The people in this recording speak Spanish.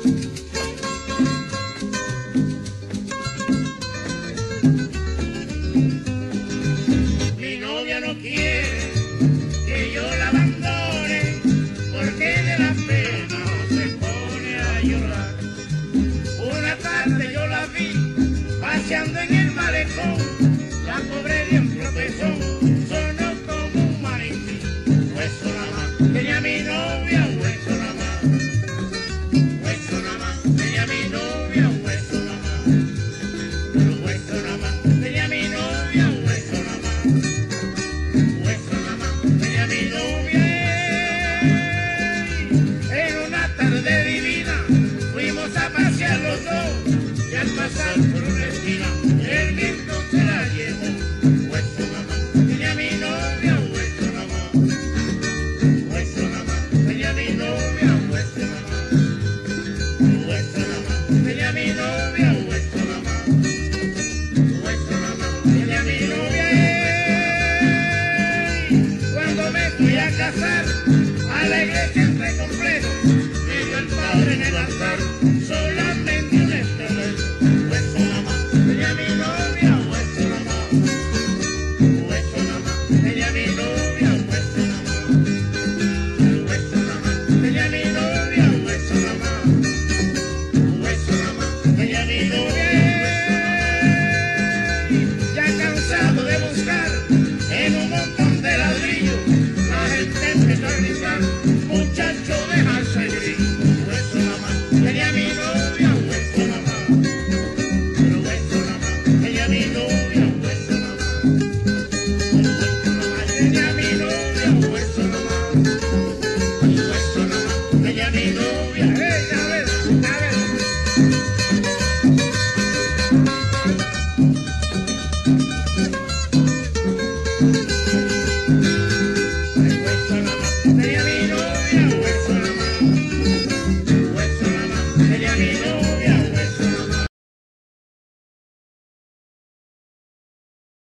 Mi novia no quiere que yo la abandone, porque de la pena se pone a llorar. Una tarde yo la vi paseando en el malecón, la pobre dio un tropezón, sonó como un maniquí. Hueso nada más tenía mi novia, hueso nada más. Hueso nada más tenía mi novia, hueso nada más. Pero hueso nada más tenía mi novia, hueso nada más. Hueso nada más tenía mi novia. En una tarde divina fuimos a pasear los dos, y al pasar por una esquina el viento se la llevó. Hueso nada más tenía mi novia, hueso nada más. Hueso nada más tenía mi novia, hueso nada más. Hueso nada más tenía mi novia, hueso nada más. Hueso nada más tenía mi novia. Cuando me fui a casar, a la iglesia entré completo, me dio el padre en el altar solamente un esqueleto. Hueso nada más tenía mi novia, hueso nada más. Hueso nada más tenía mi novia, hueso nada más. Hueso nada más tenía mi novia, hueso nada más. Hueso nada más tenía mi novia. Ya cansado de buscar en un montón de ladrillos, la gente empezó a gritar: muchacho, deja ese grillo. Hueso nada más tenía mi novia, hueso nada más. Pero hueso nada más tenía mi novia, hueso nada más. Pero hueso nada más tenía mi novia, hueso nada más. Hueso nada más tenía mi novia. A ver, a ver. Hueso nada más tenía mi novia, hueso nada más. Hueso nada más tenía mi novia.